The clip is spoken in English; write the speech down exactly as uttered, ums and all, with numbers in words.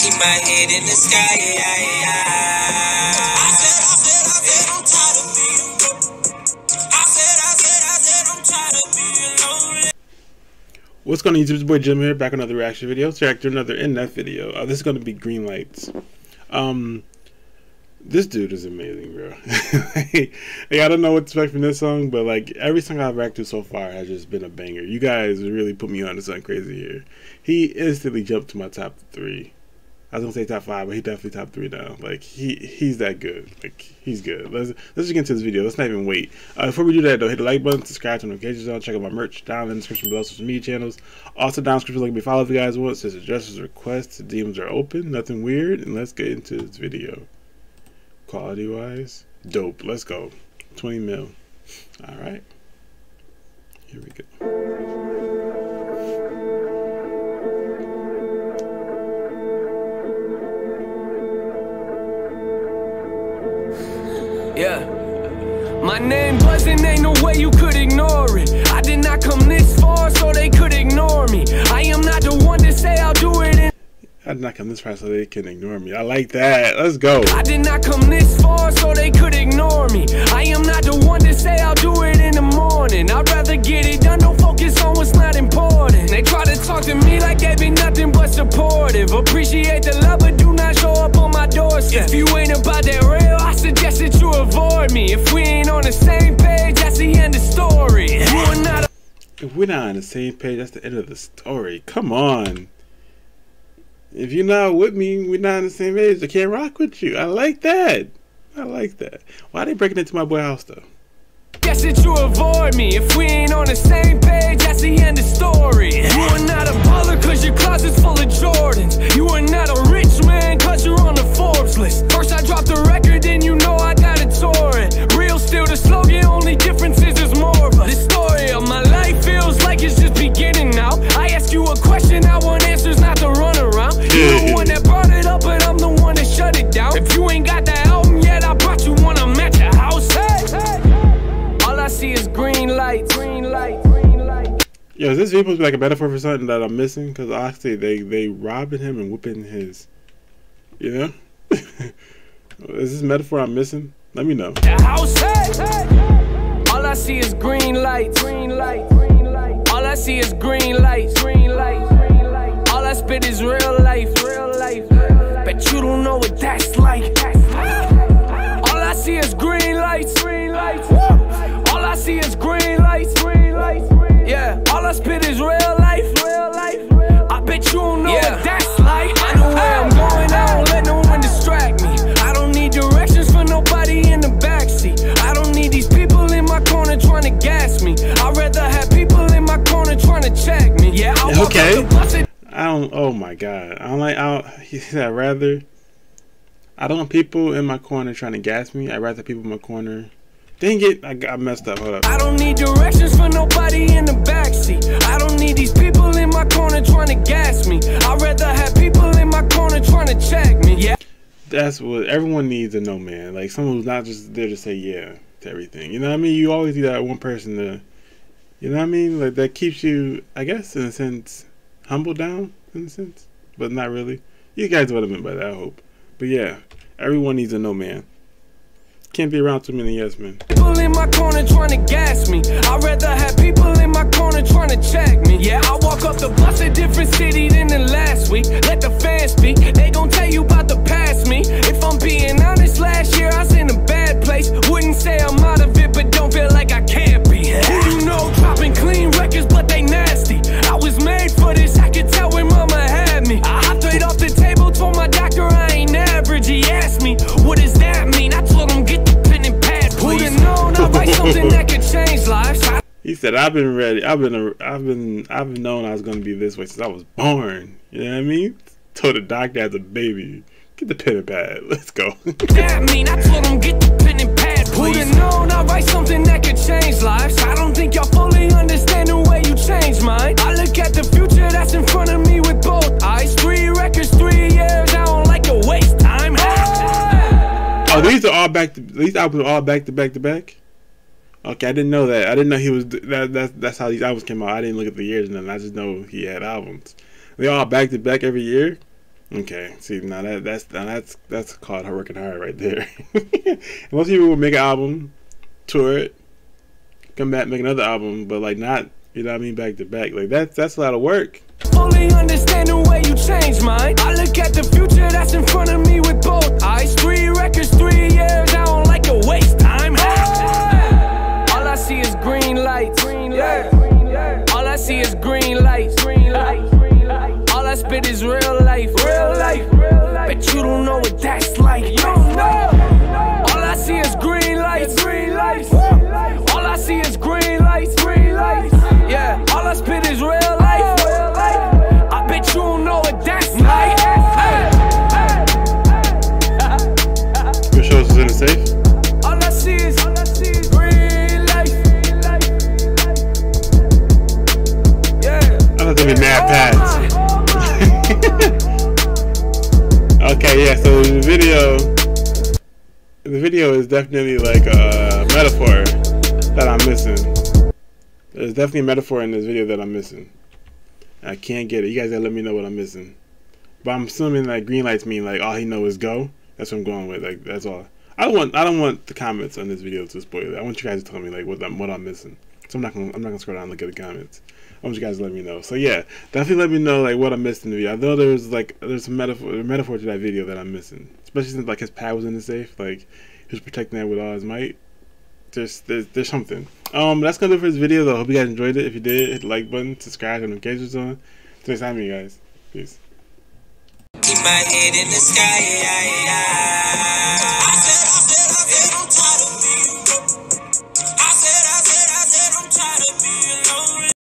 keep my head in the sky. I said, I said, I said, I'm tired of being broke. I said, I said, I said, I'm tired of being lonely. What's going on, YouTube? It's your boy Jim here, back with another reaction video. So react to another in-depth video. Uh, this is going to be Green Lights. Um, this dude is amazing, bro. like, I don't know what to expect from this song, but like every song I've reacted to so far has just been a banger. You guys really put me on to something crazy here. He instantly jumped to my top three. I was gonna say top five, but he definitely top three now. Like he he's that good. Like he's good. Let's let's just get into this video. Let's not even wait. Uh, before we do that though, hit the like button, subscribe to notifications on, check out my merch down in the description below, social media channels. Also down in the description, like me follow if you guys want. Says addresses, requests, D Ms are open. Nothing weird. And let's get into this video. Quality wise, dope. Let's go. twenty mil. All right. Here we go. Yeah, my name buzzing, ain't no way you could ignore it. I did not come this far so they could ignore me. I am not the one to say I'll do it in I did not come this far so they can ignore me. I like that. Let's go. I did not come this far so they could ignore me. I am not the one to say I'll do it in the morning. I'd rather get it done, don't focus on what's not important. They try to talk to me like they be nothing but supportive. Appreciate the love but do not show up on my doorstep. If you ain't about that real, I suggest that you avoid me. If we ain't on the same page, that's the end of the story. You are not a If we're not on the same page, that's the end of the story. Come on. If you're not with me, we're not on the same page. I can't rock with you. I like that. I like that. Why are they breaking into my boy house though? Guess that you avoid me. If we ain't on the same page, that's the end of the story. You are not a baller cause your closet's full of Jordans. You are not a rich man cause you're on the Forbes list. First I dropped the record, then you know I got it torrent. Real still the slogan, only difference is there's more of us. The story of my life feels like it's just beginning now. I ask you a question, I want answers, not to run around. You're the one that brought it up, but I'm the one that shut it down. If you ain't got the album yet, I brought you one, I'm at your house. Hey, hey. All I see is green lights, green lights, green lights. Yo, is this video supposed to be like a metaphor for something that I'm missing? Because honestly, they they robbing him and whipping his, you know? Is this metaphor I'm missing? Let me know. The house, hey, hey. All I see is green lights, green lights, green lights. All I see is green lights, green lights, green lights. All I spit is real life, real life. Bet you don't know what that's like. All I see is green lights, green lights. All I see is green lights, green lights. Yeah, all I spit is real life, real life. I bet you don't know yeah. what that's like. I know where I'm going, I don't let no one distract me. I don't need directions for nobody in the backseat. I don't need these people in my corner trying to gas me. I'd rather have people in my corner trying to check me. Yeah, I okay. I don't. Oh my God. I don't like. I don't, he said I'd rather. I don't want people in my corner trying to gas me. I'd rather people in my corner. Dang it! I got messed up. Hold up. I don't need directions for nobody in the backseat. I don't need these people in my corner trying to gas me. I'd rather have people in my corner trying to check me. Yeah. That's what everyone needs to know, man. Like someone who's not just there to say yeah to everything. You know what I mean? You always need that one person to, you know what I mean? Like that keeps you, I guess, in a sense, humble down in a sense, but not really. You guys know what I meant by that, I hope. But yeah, everyone needs to know, man. Can't be around too many yes men. People in my corner trying to gas me. I'd rather have people in my corner trying to check me. Yeah, I walk up the bus a different city than the last week. Let the fans speak. They gon' tell you about the past me. If I'm being honest, last year I was in a bad place. Wouldn't say I'm out of it, but don't feel like I can't be. Who you know dropping clean records, but they nasty. I was made for this, I could tell when mama had me. I hopped right off the table, told my doctor I ain't average. He asked me, what does that mean? I told him, get the pen and pad, please. Who'da known I write something that could change lives? He said, I've been ready. I've been, a, I've been, I've known I was going to be this way since I was born. You know what I mean? Told the doctor as a baby, get the pen and pad. Let's go. That mean I told him, get the pen and pad, please. Who'da known I write something that could change lives? I don't think y'all fully understand the way you change mine. I look at the future that's in front of me with both eyes. Three records, three years. I don't like to waste time. Oh, these are all back to these albums are all back to back to back. Okay, I didn't know that. I didn't know he was that. That's that's how these albums came out. I didn't look at the years, and then I just know he had albums. They all back to back every year. Okay, see now that that's now that's that's called her working hard right there. Most people would make an album, tour it, come back, make another album, but like not, you know what I mean, back to back. Like that's that's a lot of work. Only understand the way you change mine. I look at the future that's in front of me with both eyes. Three records, three years, I don't like to waste time. All I see is green lights. Yeah. All I see is green lights. Green lights. All I spit is real life. Real life. But you don't know what that's like. You don't know. All I see is green lights. Green lights. All I see is green lights. Green lights. Yeah. All I spit is real life. Real life. I bet you don't know what that's like. Your shows was in the safe? All I see is, all I see is green light. Yeah. I thought there'd be mad pads. Okay, yeah, so the video the video is definitely like a metaphor that I'm missing. There's definitely a metaphor in this video that I'm missing. I can't get it. You guys gotta let me know what I'm missing. But I'm assuming like green lights mean like all he know is go. That's what I'm going with. Like that's all. I don't want I don't want the comments on this video to spoil it. I want you guys to tell me like what I'm what I'm missing. So I'm not gonna I'm not gonna scroll down and look at the comments. I want you guys to let me know. So yeah, definitely let me know like what I missed in the video. I know there's like there's a metaphor a metaphor to that video that I'm missing. Especially since like his pad was in the safe, like he was protecting that with all his might. There's there's there's something. Um that's gonna do it for this video though. Hope you guys enjoyed it. If you did, hit the like button, subscribe, and notifications on. Till next time, you guys. Peace. Keep my head in the sky. I said